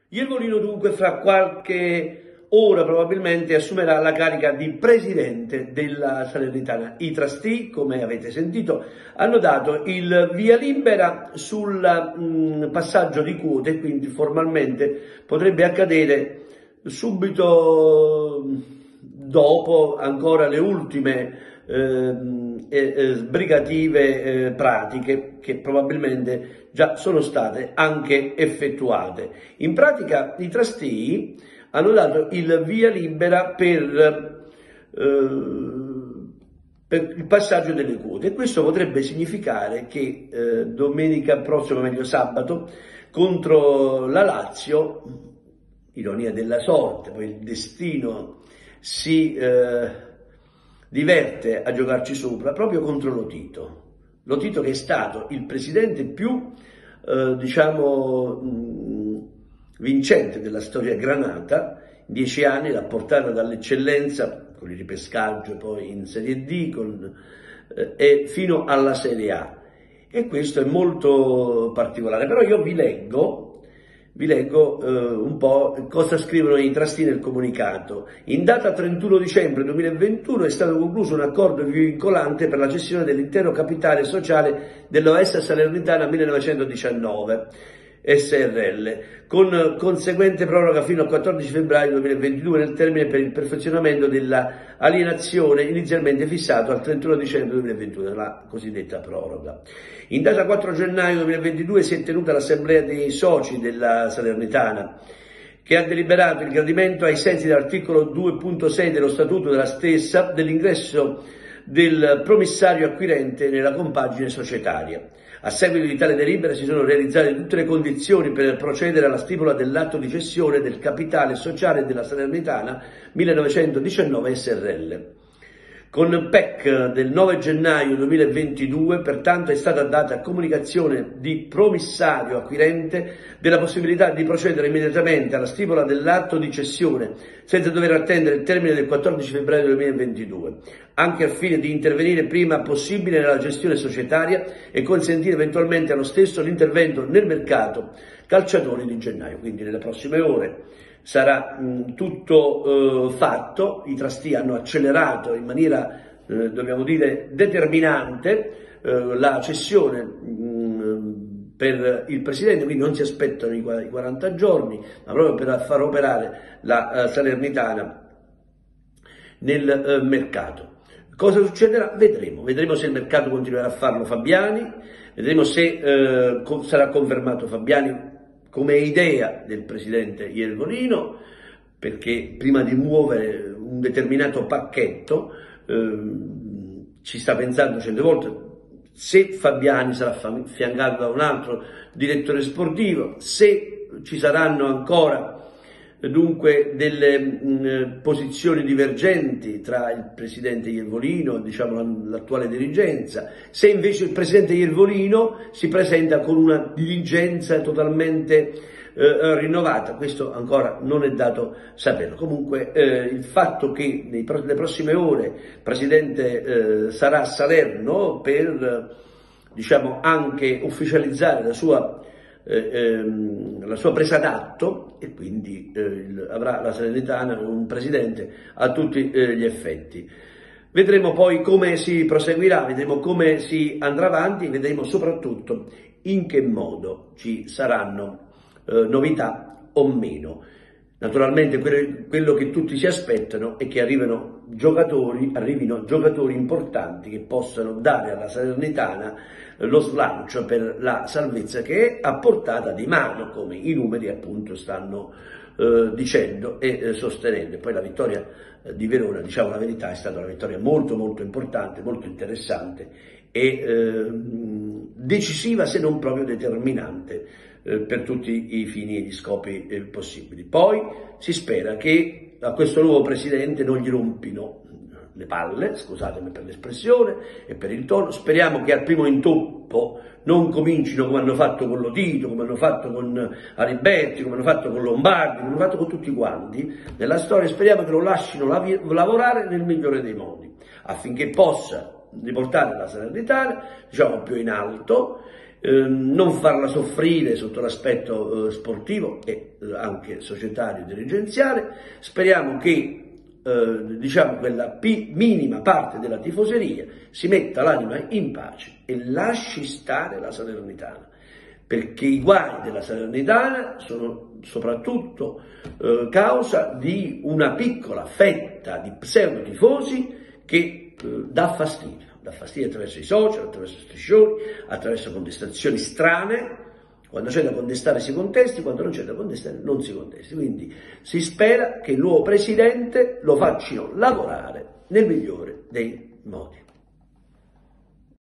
Iervolino dunque fra qualche ora probabilmente assumerà la carica di presidente della Salernitana. I trustee, come avete sentito, hanno dato il via libera sul passaggio di quote, quindi formalmente potrebbe accadere subito dopo ancora le ultime sbrigative pratiche che probabilmente già sono state anche effettuate. In pratica i trustee hanno dato il via libera per il passaggio delle quote e questo potrebbe significare che domenica prossima, meglio sabato, contro la Lazio, ironia della sorte, poi il destino si diverte a giocarci sopra proprio contro Lotito. Lotito che è stato il presidente più, vincente della storia granata, 10 anni l'ha portata dall'eccellenza, con il ripescaggio poi in Serie D, e fino alla Serie A. E questo è molto particolare, però io vi leggo un po' cosa scrivono i trustee nel comunicato. In data 31 dicembre 2021 è stato concluso un accordo vincolante per la cessione dell'intero capitale sociale dell'OS Salernitana 1919 SRL, con conseguente proroga fino al 14 febbraio 2022 nel termine per il perfezionamento della alienazione inizialmente fissato al 31 dicembre 2021, la cosiddetta proroga. In data 4 gennaio 2022 si è tenuta l'assemblea dei soci della Salernitana, che ha deliberato il gradimento ai sensi dell'articolo 2.6 dello statuto della stessa dell'ingresso del promissario acquirente nella compagine societaria. A seguito di tale delibera si sono realizzate tutte le condizioni per procedere alla stipula dell'atto di cessione del capitale sociale della Salernitana 1919 SRL. Con PEC del 9 gennaio 2022, pertanto, è stata data comunicazione di promissario acquirente della possibilità di procedere immediatamente alla stipula dell'atto di cessione, senza dover attendere il termine del 14 febbraio 2022, anche al fine di intervenire prima possibile nella gestione societaria e consentire eventualmente allo stesso l'intervento nel mercato calciatori di gennaio, quindi nelle prossime ore. Sarà tutto fatto. I trustee hanno accelerato in maniera, dobbiamo dire, determinante la cessione per il presidente, quindi non si aspettano i 40 giorni, ma proprio per far operare la Salernitana nel mercato. Cosa succederà? Vedremo se il mercato continuerà a farlo Fabiani, vedremo se sarà confermato Fabiani come idea del presidente Iervolino, perché prima di muovere un determinato pacchetto ci sta pensando 100 volte se Fabiani sarà affiancato da un altro direttore sportivo, se ci saranno ancora dunque delle posizioni divergenti tra il presidente Iervolino, diciamo l'attuale dirigenza, se invece il presidente Iervolino si presenta con una dirigenza totalmente rinnovata. Questo ancora non è dato saperlo. Comunque il fatto che nelle prossime ore il presidente sarà a Salerno per diciamo anche ufficializzare la sua presa d'atto, e quindi avrà la Salernitana un presidente a tutti gli effetti. Vedremo poi come si proseguirà, vedremo come si andrà avanti, vedremo soprattutto in che modo ci saranno novità o meno. Naturalmente quello che tutti si aspettano è che arrivino giocatori importanti che possano dare alla Salernitana lo slancio per la salvezza, che è a portata di mano, come i numeri appunto stanno dicendo e sostenendo. Poi la vittoria di Verona, diciamo la verità, è stata una vittoria molto molto importante, molto interessante e decisiva, se non proprio determinante per tutti i fini e gli scopi possibili. Poi si spera che a questo nuovo presidente non gli rompino le palle, scusatemi per l'espressione e per il tono. Speriamo che al primo intoppo non comincino come hanno fatto con Lotito, come hanno fatto con Aliberti, come hanno fatto con Lombardi, come hanno fatto con tutti quanti nella storia. Speriamo che lo lasciano lavorare nel migliore dei modi, affinché possa riportare la Salernitana, diciamo, più in alto non farla soffrire sotto l'aspetto sportivo e anche societario e dirigenziale. Speriamo che diciamo quella minima parte della tifoseria si metta l'anima in pace e lasci stare la Salernitana, perché i guai della Salernitana sono soprattutto causa di una piccola fetta di pseudo tifosi che dà fastidio attraverso i social, attraverso striscioni, attraverso contestazioni strane. Quando c'è da contestare si contesti, quando non c'è da contestare non si contesti. Quindi si spera che il nuovo presidente lo facciano lavorare nel migliore dei modi.